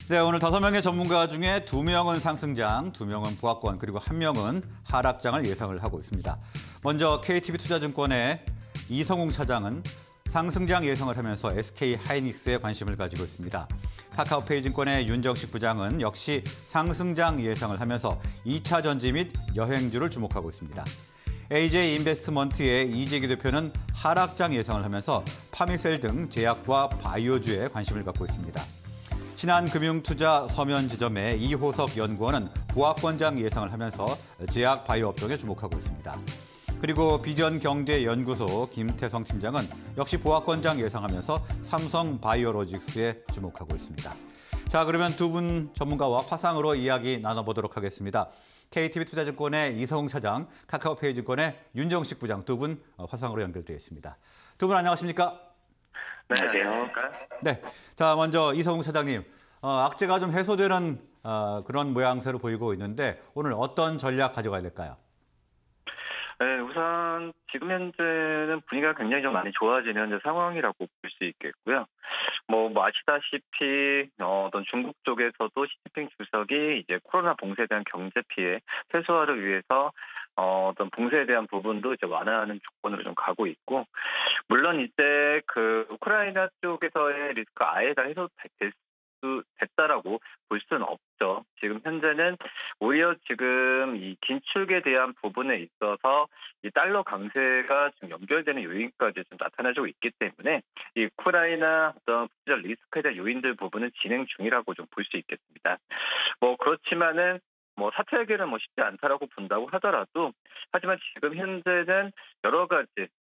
네, 오늘 5명의 전문가 중에 2명은 상승장, 2명은 보합권, 그리고 1명은 하락장을 예상을 하고 있습니다. 먼저 KTB투자증권의 이성웅 차장은 상승장 예상을 하면서 SK하이닉스에 관심을 가지고 있습니다. 카카오페이증권의 윤정식 부장은 역시 상승장 예상을 하면서 2차 전지 및 여행주를 주목하고 있습니다. AJ인베스트먼트의 이재기 대표는 하락장 예상을 하면서 파미셀 등 제약과 바이오주에 관심을 갖고 있습니다. 신한금융투자 서면지점의 이호석 연구원은 보합권장 예상을 하면서 제약 바이오 업종에 주목하고 있습니다. 그리고 비전경제연구소 김태성 팀장은 역시 보합권장 예상하면서 삼성바이오로직스에 주목하고 있습니다. 자, 그러면 두 분 전문가와 화상으로 이야기 나눠보도록 하겠습니다. KTB투자증권의 이성웅 차장, 카카오페이증권의 윤정식 부장 두 분 화상으로 연결되어 있습니다. 두 분 안녕하십니까? 네, 안녕하세요. 네, 자 먼저 이성웅 차장님, 악재가 좀 해소되는 그런 모양새를 보이고 있는데 오늘 어떤 전략 가져가야 될까요? 네, 우선 지금 현재는 분위기가 굉장히 좀 많이 좋아지는 현재 상황이라고 볼 수 있겠고요. 뭐 아시다시피 어떤 중국 쪽에서도 시진핑 주석이 이제 코로나 봉쇄에 대한 경제 피해 최소화를 위해서 어떤 봉쇄에 대한 부분도 이제 완화하는 조건으로 좀 가고 있고, 물론 이제 그 우크라이나 쪽에서의 리스크가 아예 다 됐다라고 볼 수는 없죠. 지금 현재는 오히려 지금 이 긴축에 대한 부분에 있어서 이 달러 강세가 좀 연결되는 요인까지 좀 나타나고 있기 때문에 이 우크라이나 어떤 부재적 리스크에 대한 요인들 부분은 진행 중이라고 좀 볼 수 있겠습니다. 뭐 그렇지만은 뭐 사태 해결은 쉽지 않다라고 본다고 하더라도, 하지만 지금 현재는 여러 가지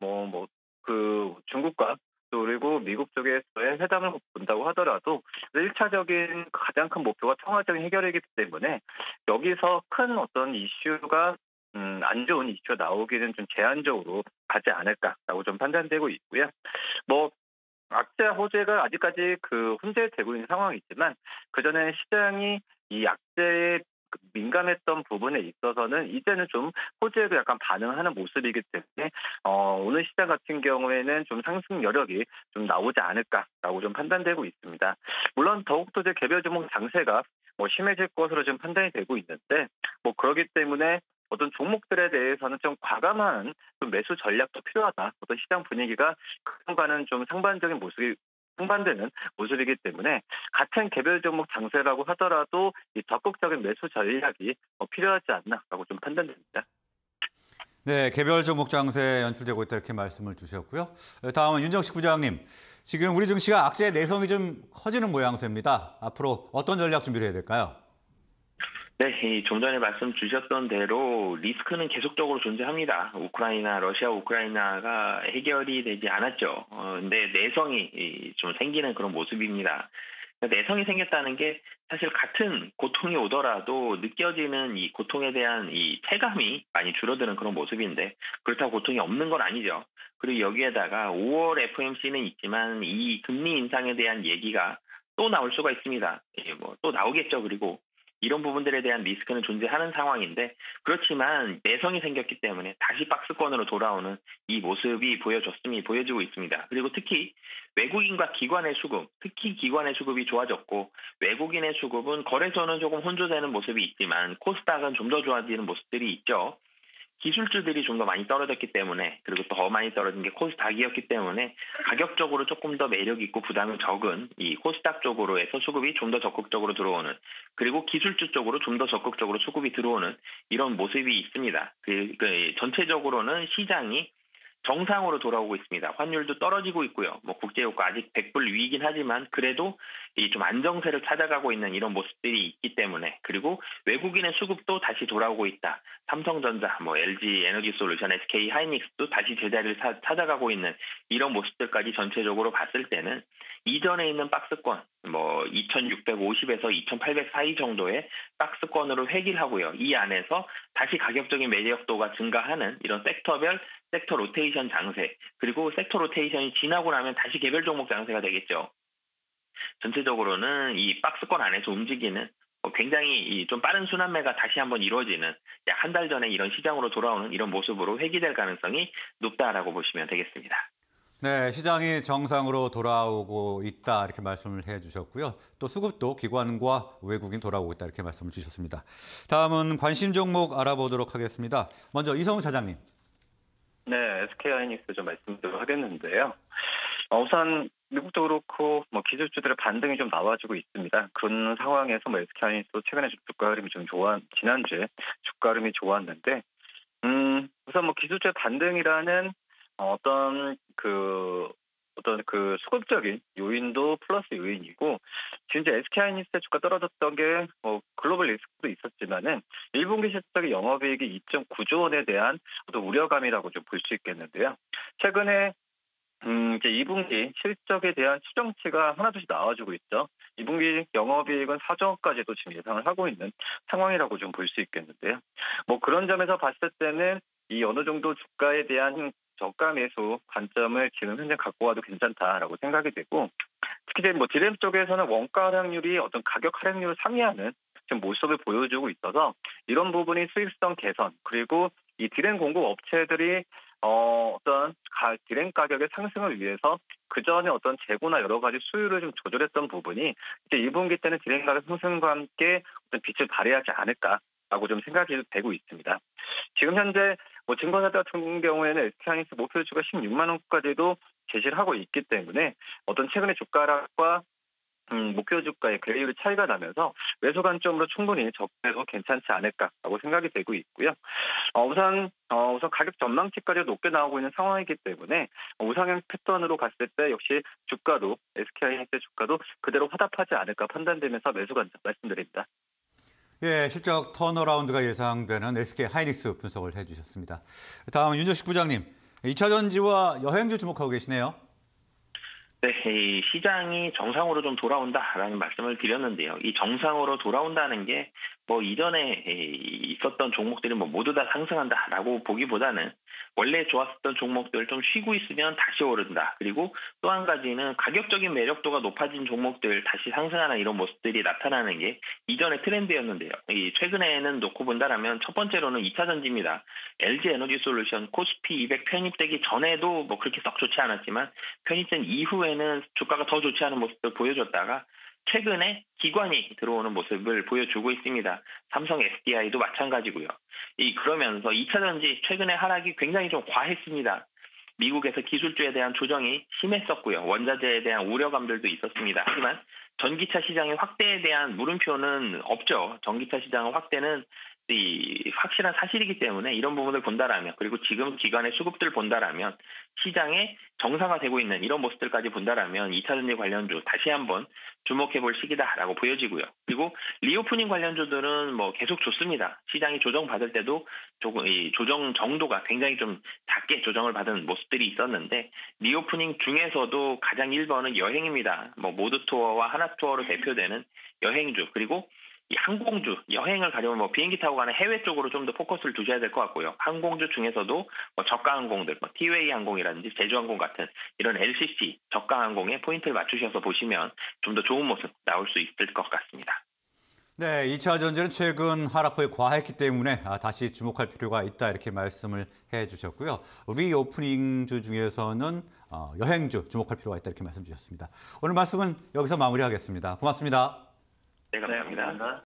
그 중국과 또 그리고 미국 쪽에서의 회담을 본다고 하더라도 1차적인 가장 큰 목표가 평화적인 해결이기 때문에 여기서 큰 어떤 이슈가 안 좋은 이슈가 나오기는 좀 제한적으로 가지 않을까라고 좀 판단되고 있고요. 뭐 악재 호재가 아직까지 그 혼재되고 있는 상황이지만, 그전에 시장이 이 악재에 민감했던 부분에 있어서는 이제는 좀 호재도 약간 반응하는 모습이기 때문에 오늘 시장 같은 경우에는 좀 상승 여력이 좀 나오지 않을까라고 좀 판단되고 있습니다. 물론 더욱더 이제 개별 종목 장세가 심해질 것으로 좀 판단이 되고 있는데, 그러기 때문에 어떤 종목들에 대해서는 좀 과감한 좀 매수 전략도 필요하다. 어떤 시장 분위기가 그동안은 좀 상반적인 모습이 상반되는 모습이기 때문에 같은 개별 종목 장세라고 하더라도 이 적극적인 매수 전략이 필요하지 않나라고 좀 판단됩니다. 네, 개별 종목 장세 연출되고 있다 이렇게 말씀을 주셨고요. 다음은 윤정식 부장님, 지금 우리 증시가 악재 내성이 좀 커지는 모양새입니다. 앞으로 어떤 전략 준비를 해야 될까요? 네, 좀 전에 말씀 주셨던 대로 리스크는 계속적으로 존재합니다. 러시아 우크라이나가 해결이 되지 않았죠. 근데 내성이 좀 생기는 그런 모습입니다. 내성이 생겼다는 게 사실 같은 고통이 오더라도 느껴지는 이 고통에 대한 이 체감이 많이 줄어드는 그런 모습인데, 그렇다고 고통이 없는 건 아니죠. 그리고 여기에다가 5월 FOMC는 있지만 이 금리 인상에 대한 얘기가 또 나올 수가 있습니다. 또 나오겠죠. 그리고 이런 부분들에 대한 리스크는 존재하는 상황인데, 그렇지만 내성이 생겼기 때문에 다시 박스권으로 돌아오는 이 모습이 보여지고 있습니다. 그리고 특히 외국인과 기관의 수급, 특히 기관의 수급이 좋아졌고, 외국인의 수급은 거래소는 조금 혼조되는 모습이 있지만 코스닥은 좀 더 좋아지는 모습들이 있죠. 기술주들이 좀 더 많이 떨어졌기 때문에, 그리고 더 많이 떨어진 게 코스닥이었기 때문에 가격적으로 조금 더 매력 있고 부담이 적은 이 코스닥 쪽으로 해서 수급이 좀 더 적극적으로 들어오는, 그리고 기술주 쪽으로 좀 더 적극적으로 수급이 들어오는 이런 모습이 있습니다. 전체적으로는 시장이 정상으로 돌아오고 있습니다. 환율도 떨어지고 있고요. 국제유가 아직 100불 위이긴 하지만 그래도 이 좀 안정세를 찾아가고 있는 이런 모습들이 있기 때문에, 그리고 외국인의 수급도 다시 돌아오고 있다. 삼성전자, LG 에너지솔루션, SK하이닉스도 다시 제자리를 찾아가고 있는 이런 모습들까지 전체적으로 봤을 때는 이전에 있는 박스권, 2650에서 2800 사이 정도의 박스권으로 회귀를 하고요. 이 안에서 다시 가격적인 매력도가 증가하는 이런 섹터별 섹터 로테이션 장세, 그리고 섹터 로테이션이 지나고 나면 다시 개별 종목 장세가 되겠죠. 전체적으로는 이 박스권 안에서 움직이는 굉장히 좀 빠른 순환매가 다시 한번 이루어지는, 약 한 달 전에 이런 시장으로 돌아오는 이런 모습으로 회귀될 가능성이 높다라고 보시면 되겠습니다. 네, 시장이 정상으로 돌아오고 있다 이렇게 말씀을 해주셨고요. 또 수급도 기관과 외국인 돌아오고 있다 이렇게 말씀을 주셨습니다. 다음은 관심 종목 알아보도록 하겠습니다. 먼저 이성우 차장님. 네, SK하이닉스 좀 말씀드리도록 하겠는데요. 우선 미국도 그렇고 기술주들의 반등이 좀 나와주고 있습니다. 그런 상황에서 SK하이닉스도 최근에 주가 흐름이 좀 지난주에 주가 흐름이 좋았는데, 우선 기술주의 반등이라는 어떤 수급적인 요인도 플러스 요인이고, 지금 이제 SK하이닉스의 주가 떨어졌던 게 글로벌 리스크도 있었지만은 1분기 실적의 영업이익이 2.9조 원에 대한 어떤 우려감이라고 좀 볼 수 있겠는데요. 최근에 이제 2분기 실적에 대한 추정치가 하나둘씩 나와주고 있죠. 2분기 영업이익은 4조 원까지도 지금 예상을 하고 있는 상황이라고 좀 볼 수 있겠는데요. 그런 점에서 봤을 때는 이 어느 정도 주가에 대한 저가 매수 관점을 지금 현재 갖고 와도 괜찮다라고 생각이 되고, 특히 이제 디램 쪽에서는 원가 하락률이 어떤 가격 하락률을 상회하는 지금 모습을 보여주고 있어서 이런 부분이 수익성 개선, 그리고 이 디램 공급 업체들이 어떤 디램 가격의 상승을 위해서 그 전에 어떤 재고나 여러 가지 수요를 좀 조절했던 부분이 이제 2분기 때는 디램 가격 상승과 함께 어떤 빛을 발휘하지 않을까라고 좀 생각이 되고 있습니다. 지금 현재 증권사들 같은 경우에는 SK하이닉스 목표주가 16만 원까지도 제시를 하고 있기 때문에 어떤 최근의 주가 하락과 목표 주가의 괴리율이 차이가 나면서 매수 관점으로 충분히 접근해도 괜찮지 않을까라고 생각이 되고 있고요. 우선 가격 전망치까지 높게 나오고 있는 상황이기 때문에 우상향 패턴으로 갔을 때 역시 주가도 SK하이닉스 주가도 그대로 화답하지 않을까 판단되면서 매수 관점 말씀드립니다. 예, 실적 턴어라운드가 예상되는 SK하이닉스 분석을 해주셨습니다. 다음은 윤정식 부장님, 2차 전지와 여행주 주목하고 계시네요. 네, 이 시장이 정상으로 좀 돌아온다라는 말씀을 드렸는데요. 이 정상으로 돌아온다는 게 이전에 있었던 종목들이 모두 다 상승한다라고 보기보다는 원래 좋았었던 종목들 좀 쉬고 있으면 다시 오른다. 그리고 또 한 가지는 가격적인 매력도가 높아진 종목들 다시 상승하는 이런 모습들이 나타나는 게 이전의 트렌드였는데요. 이 최근에는 놓고 본다라면 첫 번째로는 2차 전지입니다. LG 에너지솔루션 코스피 200 편입되기 전에도 그렇게 썩 좋지 않았지만 편입된 이후에는 주가가 더 좋지 않은 모습을 보여줬다가 최근에 기관이 들어오는 모습을 보여주고 있습니다. 삼성 SDI도 마찬가지고요. 그러면서 2차 전지 최근에 하락이 굉장히 좀 과했습니다. 미국에서 기술주에 대한 조정이 심했었고요. 원자재에 대한 우려감들도 있었습니다. 하지만 전기차 시장의 확대에 대한 물음표는 없죠. 전기차 시장 확대는 확실한 사실이기 때문에 이런 부분을 본다라면, 그리고 지금 기관의 수급들 본다라면, 시장에 정상화되고 있는 이런 모습들까지 본다라면 2차 전지 관련주 다시 한번 주목해볼 시기다라고 보여지고요. 그리고 리오프닝 관련주들은 계속 좋습니다. 시장이 조정받을 때도 조금 이 조정 정도가 굉장히 좀 작게 조정을 받은 모습들이 있었는데, 리오프닝 중에서도 가장 1번은 여행입니다. 모드투어와 하나투어로 대표되는 여행주, 그리고 이 항공주, 여행을 가려면 비행기 타고 가는 해외 쪽으로 좀 더 포커스를 두셔야 될 것 같고요. 항공주 중에서도 저가 항공들, 티웨이 항공이라든지 제주항공 같은 이런 LCC 저가 항공에 포인트를 맞추셔서 보시면 좀 더 좋은 모습 나올 수 있을 것 같습니다. 네, 2차 전지는 최근 하락폭이 과했기 때문에 다시 주목할 필요가 있다 이렇게 말씀을 해주셨고요. 리오프닝주 중에서는 여행주 주목할 필요가 있다 이렇게 말씀 주셨습니다. 오늘 말씀은 여기서 마무리하겠습니다. 고맙습니다. 네, 감사합니다.